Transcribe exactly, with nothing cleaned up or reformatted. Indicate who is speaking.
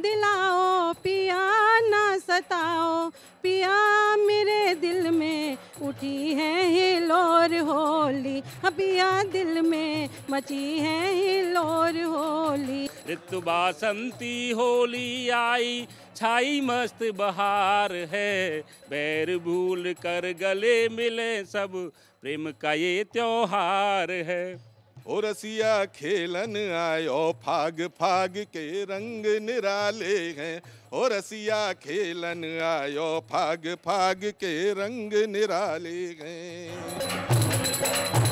Speaker 1: दिलाओ पिया ना सताओ, पिया मेरे दिल में उठी है हिलोर होली, पिया दिल में मची है हिलोर होली।
Speaker 2: ऋतु बासंती होली आई, छाई मस्त बहार है, बैर भूल कर गले मिले सब, प्रेम का ये त्योहार है।
Speaker 3: ओ रसिया खेलन आयो फाग फाग के रंग निराले हैं, ओ रसिया खेलन आयो फाग फाग के रंग निराले हैं।